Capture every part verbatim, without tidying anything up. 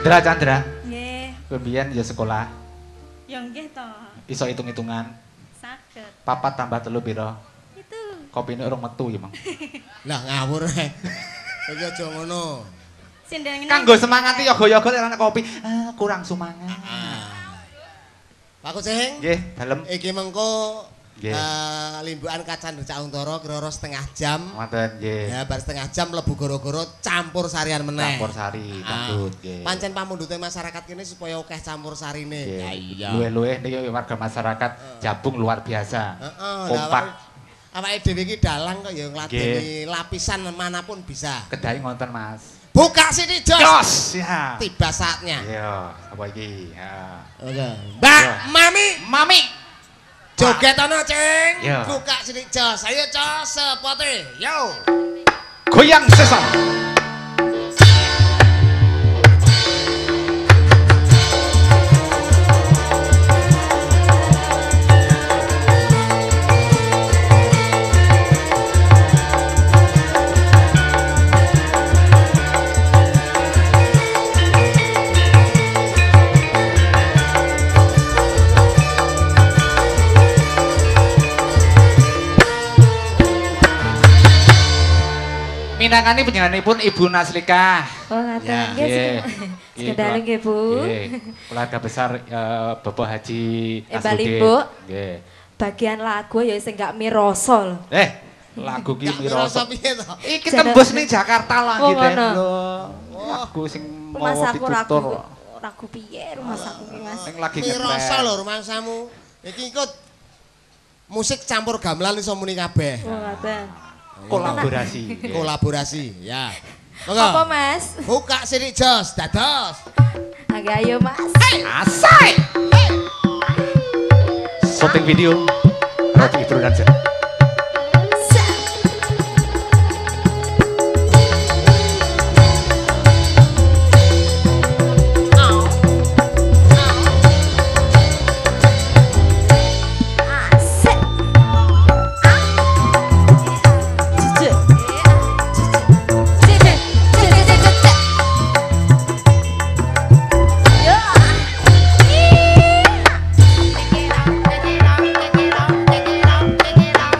Dra Chandra. Nggih. Kowe mbiyen ya sekolah. Ya nggih to. Iso hitung-hitungan. Saged. Papat tambah telu piro? Itu. Kopine urung metu ya, Mang. Lah ngawur ae. Iki aja ngono. Sindang Kanggo semangati yoga-yoga nek ana kopi. Ah, kurang semangat. Pak Kucing. Nggih, dalem. Iki mengko Nggih. eh limbukan kacan Cak Untara kira-kira setengah jam. Wonten nggih. Ya bar setengah jam mlebu goro-goro campur sarian meneh. Campur sari, Ah. dangdut nggih. Pancen pamundhute masyarakat kene supaya akeh campur sarine. Nggih. Ya iya. Luwih-luwih niki warga masyarakat Jabung luar biasa. Heeh, Kompak. awake dhewe iki dalang kok ya ngladeni lapisan manapun bisa. Kedai ngonten, Mas. Buka sini Jos. Jos, ya. Tiba saatnya. Iya, apa iki? Ya. Oke. Mbak, Iya. Mami, Mami. joget ana, Cing. Iya. Buka sini Jos. Ayo Jos, sepote. Yo. Goyang sesam. Minangkani penyanyiipun Ibu Naslika. Oh, ngaten. Ya, Nggih, nggih. sekedar nggih, Bu. Nggih. Keluarga besar eh, Bapak Haji Eh, Nasruddin. balik, Bu. Nggih. Bagian lagu ya sing gak miroso lho. Eh, lagu ki Gak ngerasa miroso. piye to? Iki Jangan- tembus ning Jakarta lah Oh, gitu ngono. lho. Lagu sing mau Rumah saku ragu ditutur. ragu piye rumah saku ki, Mas? Ning lagi Miroso ngetrend. lho rumangsamu. Iki ikut musik campur gamelan iso muni kabeh. Oh, ngaten. Kolaborasi. Nggih. Kolaborasi, ya. Apa, Monggo. Mas? Buka sini Jos, dados. Agak ayo, Mas. Asai. Syuting video Robi Production. Asik. Jujur. Cek, cek, cek, cek, cek. Yo. Ih.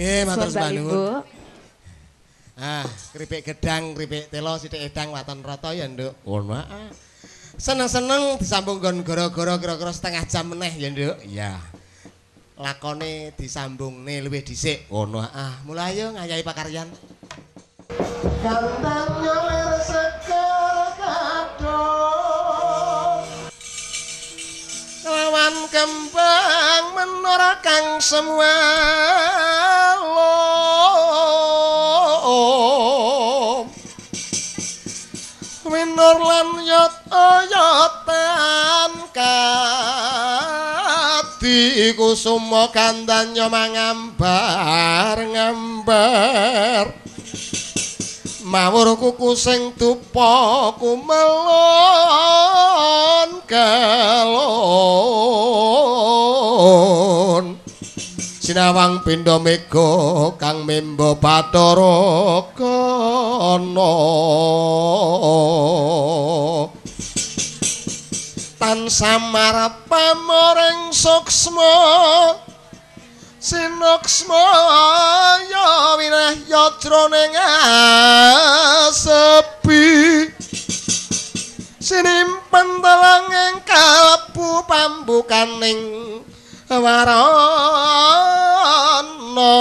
Nggih, matur Suwun, Mbak nuwun. Limbo. Ah, keripik gedang, keripik telo, sithik edang, waton rata ya, Nduk. Ngono ah. Seneng-seneng disambung nggon gara-gara kira-kira setengah jam meneh ya, Nduk. Iya. Lakone disambungne luwih dhisik. Ngono ah. Mulai ayo ngayahi pakaryan. Kantangnya lir sekar kadang lawan kembang menora kang semua minor lan yot oyotan kati kusuma kandanya mangambar ngambar mawur kuku sing tupa kumelon kelon sinawang pindha mega kang memba Bathara Kana tansah marap pamoring suksma sinoksma ya winah yajroning sepi sinimpen telang ing kalbu pambukaning warana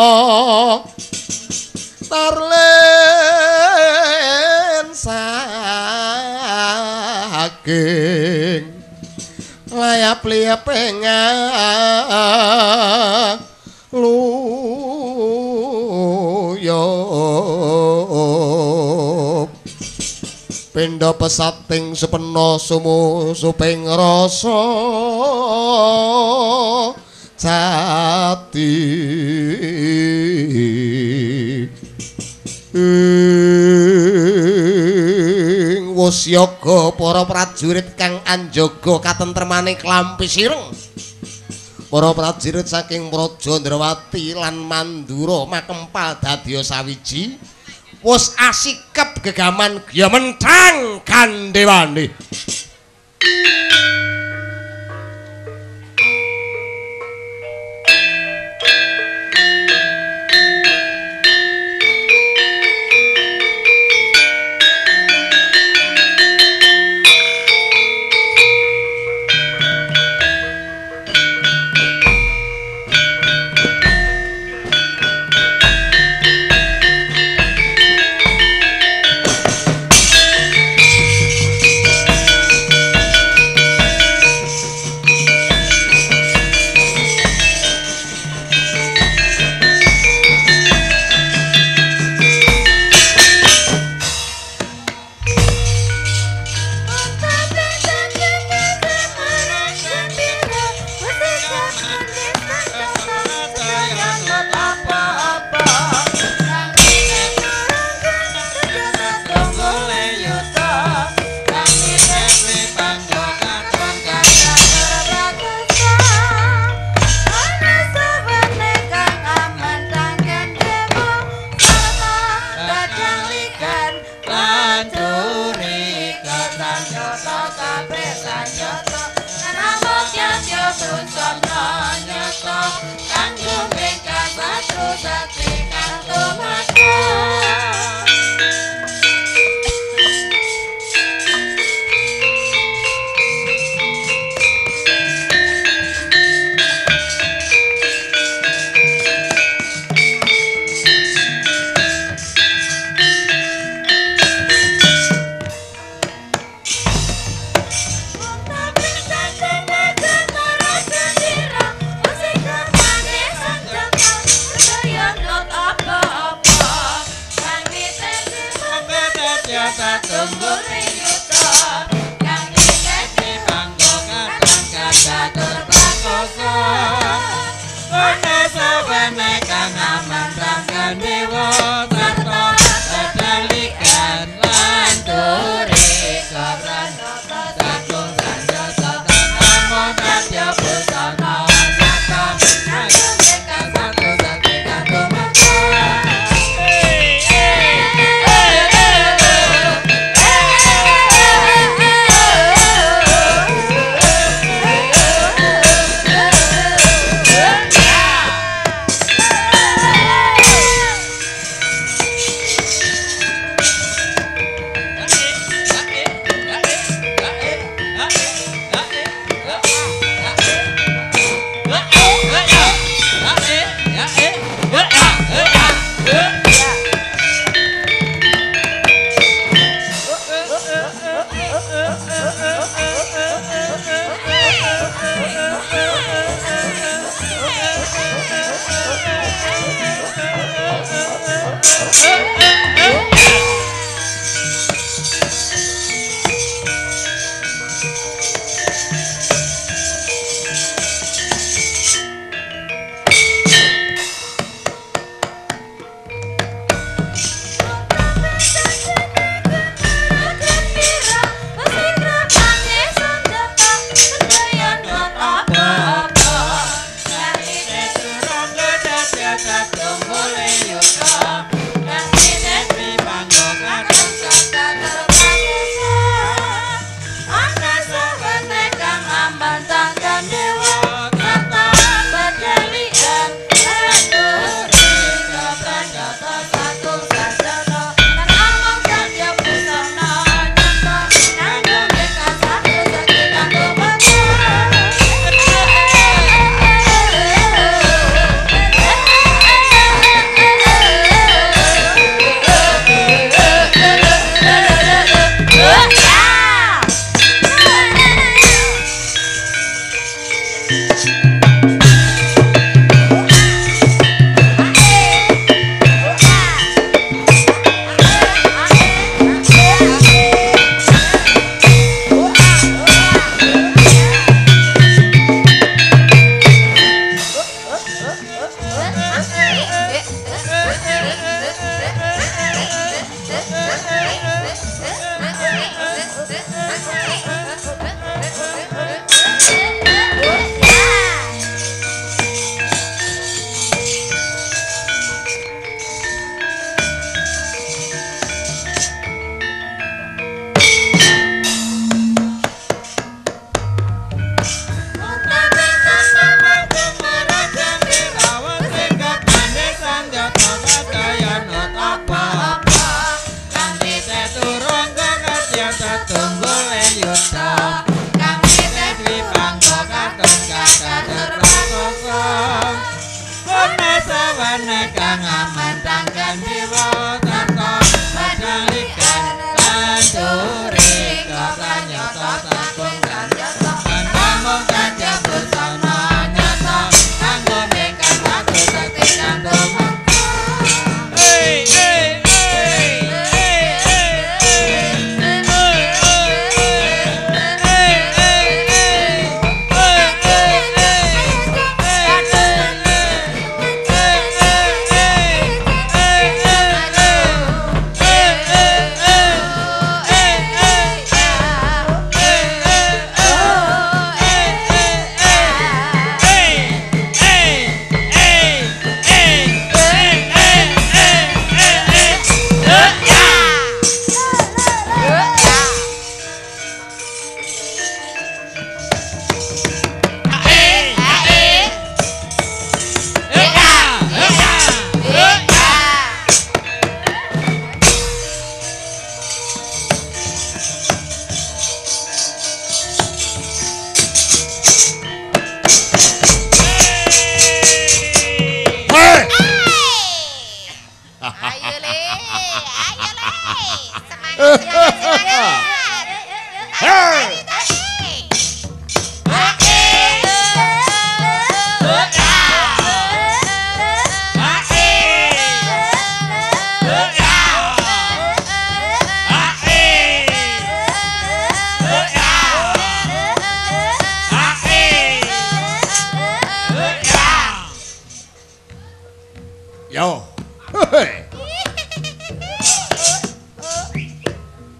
tarlen saking layap-liap pengang luyup pindha pesating supena sumu suping rasa jati wus yoga para prajurit kang anjaga katentremane klampi sireng para prajurit saking Praja Ndrawati lan Mandura makempal dadya sawiji wus asikep gegaman ya menthang kandhewane Yeah. ketunggule yuda kang dwi panggo katon kata terkosong kono sawane kang amantangkan jiwa sarta padalikan kandure kanyata sampun kanyata namung kajabut sana nyata kanggo nekan aku sakti kantung hey hey Yo. Hei.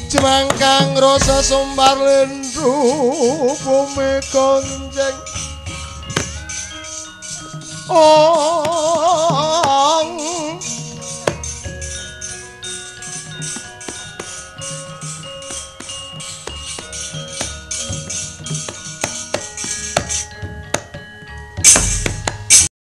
Jemangkang rasa sumbar lendu bumi konjeng. Oh